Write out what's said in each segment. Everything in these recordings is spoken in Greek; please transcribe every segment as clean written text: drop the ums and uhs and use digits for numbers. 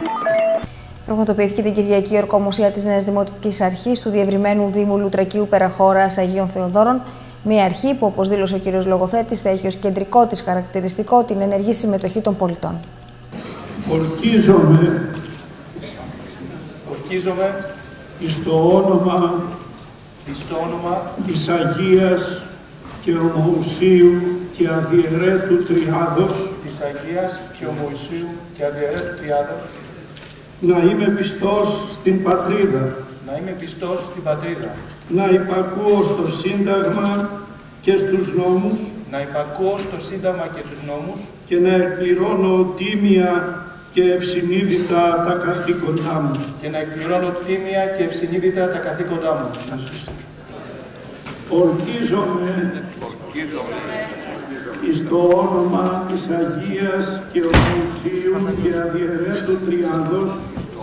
Πραγματοποιήθηκε την Κυριακή η ορκομοσία της Νέας Δημοτικής Αρχής του Διευρυμένου Δήμου Λουτρακίου Περαχώρας Αγίων Θεοδόρων. Μια αρχή που, όπως δήλωσε ο κ. Λογοθέτης, θα έχει ως κεντρικό της χαρακτηριστικό την ενεργή συμμετοχή των πολιτών. Ορκίζομαι εις το όνομα της Αγίας και Ομοουσίου και Αδιαιρέτου Τριάδος, να είμαι πιστός στην πατρίδα, να υπακούω στο Σύνταγμα και στους νόμους, και να εκπληρώνω τίμια και ευσυνείδητα τα καθήκοντά μου. Ορκίζομαι εις το όνομα της Αγίας και Ομοουσίου και Αδιαιρέτου Τριάδος,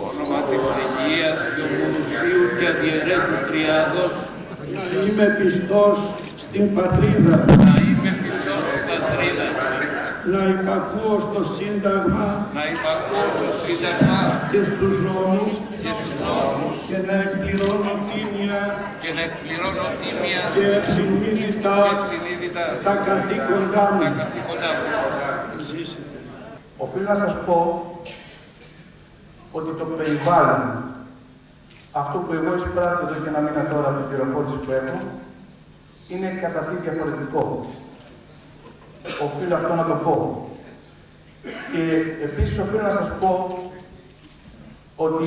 να είμαι πιστός στην πατρίδα, να υπακούω στο Σύνταγμα και στους νόμους, και να εκπληρώνω τίμια και ευσυνείδητα τα καθήκοντά μου. Οφείλω να σας πω ότι το περιβάλλον, αυτό που εγώ εισπράττω εδώ και ένα μήνα τώρα από την πληροφόρηση που έχω, είναι κατά τι διαφορετικό. Οφείλω αυτό να το πω. Και επίσης οφείλω να σας πω ότι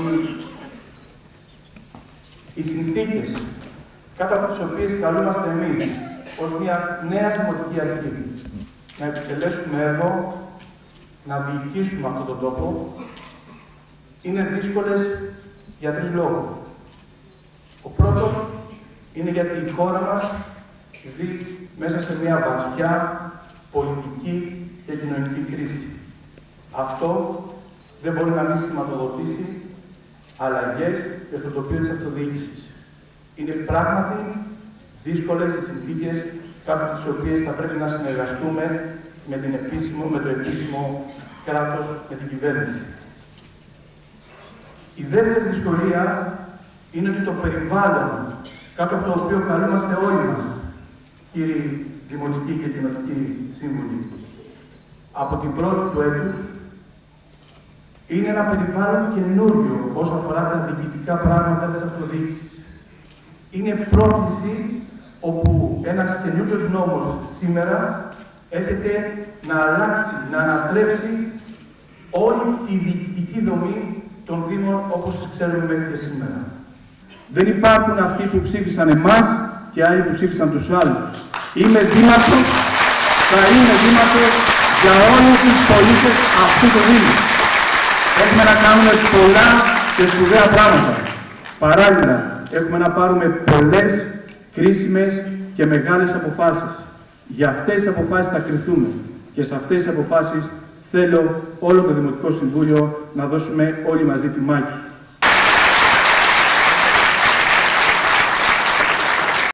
οι συνθήκες κάτω από τις οποίες καλούμαστε εμείς ως μια νέα δημοτική αρχή να επιτελέσουμε έργο, να διοικήσουμε αυτόν τον τόπο, είναι δύσκολες για τρεις λόγους. Ο πρώτος είναι γιατί η χώρα μας ζει μέσα σε μια βαθιά πολιτική και κοινωνική κρίση. Αυτό δεν μπορεί να μην σηματοδοτήσει αλλαγές και στο τοπίο της αυτοδιοίκησης. Είναι πράγματι δύσκολες οι συνθήκες κάτω από τις οποίες θα πρέπει να συνεργαστούμε με το επίσημο κράτος, με την κυβέρνηση. Η δεύτερη δυσκολία είναι ότι το περιβάλλον κάτω από το οποίο καλούμαστε όλοι μας, κύριοι δημοτικοί και κοινοτικοί σύμβουλοι, από την πρώτη του έτους, είναι ένα περιβάλλον καινούριο όσον αφορά τα διοικητικά πράγματα της αυτοδιοίκησης. Είναι πρόκληση όπου ένας καινούριος νόμος σήμερα έρχεται να αλλάξει, να ανατρέψει όλη τη διοικητική δομή των Δήμων όπως τις ξέρουμε μέχρι και σήμερα. Δεν υπάρχουν αυτοί που ψήφισαν εμάς και άλλοι που ψήφισαν τους άλλους. Είμαι δήμαρχος, θα είμαι δήμαρχος για όλους τους πολίτες αυτού του Δήμου. Έχουμε να κάνουμε πολλά και σπουδαία πράγματα. Παράλληλα, έχουμε να πάρουμε πολλές κρίσιμες και μεγάλες αποφάσεις. Για αυτές τις αποφάσεις θα κριθούμε και σε αυτές τις αποφάσεις θέλω όλο το Δημοτικό Συμβούλιο να δώσουμε όλοι μαζί τη μάχη.